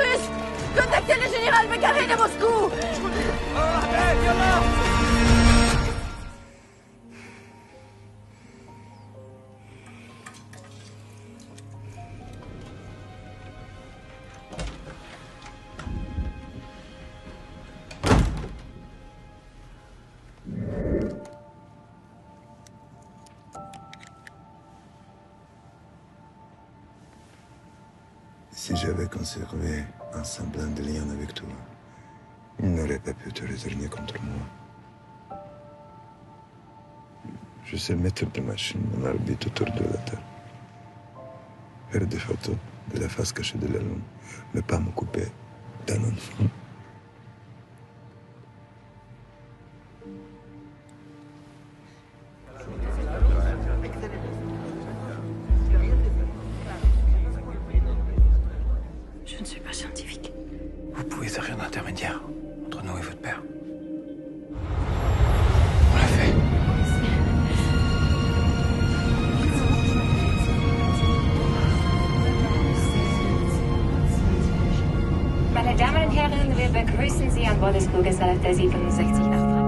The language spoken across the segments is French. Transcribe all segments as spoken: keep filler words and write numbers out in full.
russe! Contactez le général Makaré de Moscou! Si j'avais conservé un semblant de lien avec toi, il n'aurait pas pu te retourner contre moi. Je sais mettre des machines en orbite autour de la Terre. Faire des photos de la face cachée de la Lune, mais pas m'occuper d'un enfant. Je ne suis pas scientifique. Vous pouvez servir d'intermédiaire entre nous et votre père. On l'a fait. Meine Damen und Herren, wir begrüßen Sie an Bord des Fluges L F siebenundsechzig nach Frankfurt.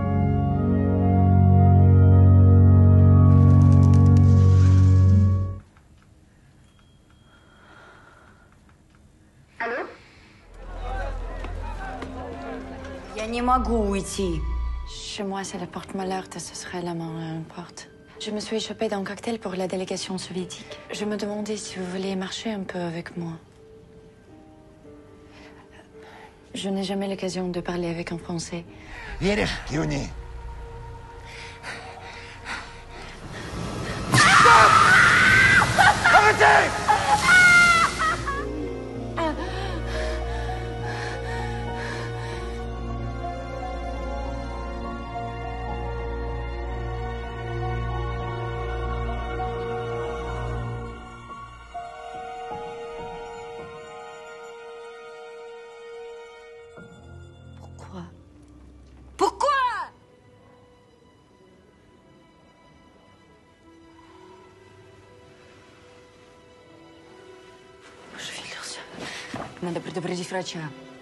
Я не могу уйти. Chez moi, c'est la porte-malheur, ce serait la main porte. Je me suis échappée d'un cocktail pour la délégation soviétique. Je me demandais si vous vouliez marcher un peu avec moi. Je n'ai jamais l'occasion de parler avec un Français. Веришь, Юни? Arrêtez! Pourquoi? Pourquoi? Пошевелился. Надо предупредить врача.